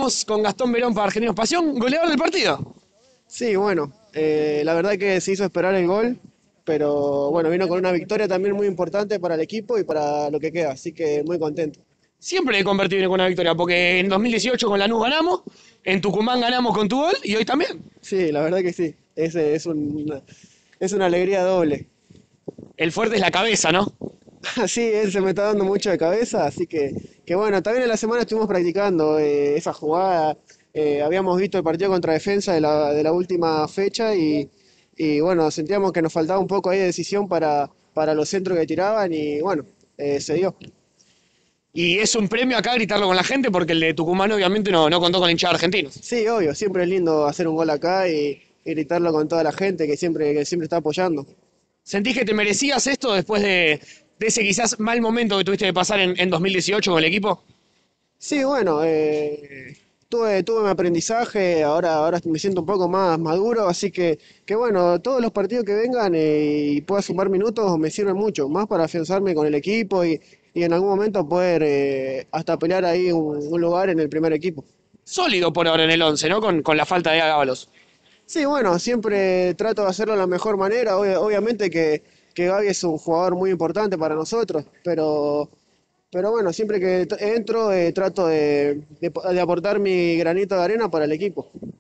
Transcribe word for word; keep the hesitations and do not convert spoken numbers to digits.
Estamos con Gastón Verón para Argentinos Pasión, goleador del partido. Sí, bueno, eh, la verdad que se hizo esperar el gol, pero bueno, vino con una victoria también muy importante para el equipo y para lo que queda, así que muy contento. Siempre he convertido con una victoria, porque en dos mil dieciocho con Lanús ganamos, en Tucumán ganamos con tu gol y hoy también. Sí, la verdad que sí, es, es, un- es una alegría doble. El fuerte es la cabeza, ¿no? Sí, él se me está dando mucho de cabeza, así que, que bueno, también en la semana estuvimos practicando eh, esa jugada, eh, habíamos visto el partido contra Defensa de la, de la última fecha y, y bueno, sentíamos que nos faltaba un poco ahí de decisión para, para los centros que tiraban y bueno, eh, se dio. Y es un premio acá gritarlo con la gente, porque el de Tucumán obviamente no, no contó con la hinchada de argentinos. Sí, obvio, siempre es lindo hacer un gol acá y, y gritarlo con toda la gente que siempre, que siempre está apoyando. ¿Sentís que te merecías esto después de, de ese quizás mal momento que tuviste que pasar en, en dos mil dieciocho con el equipo? Sí, bueno, eh, tuve, tuve mi aprendizaje, ahora, ahora me siento un poco más maduro, así que, que bueno, todos los partidos que vengan eh, y pueda sumar minutos me sirven mucho, más para afianzarme con el equipo y, y en algún momento poder eh, hasta pelear ahí un, un lugar en el primer equipo. Sólido por ahora en el once, ¿no? Con, con la falta de Ábalos. Sí, bueno, siempre trato de hacerlo de la mejor manera, obvia- obviamente que, que Gaby es un jugador muy importante para nosotros, pero... Pero bueno, siempre que t- entro eh, trato de, de- de aportar mi granito de arena para el equipo.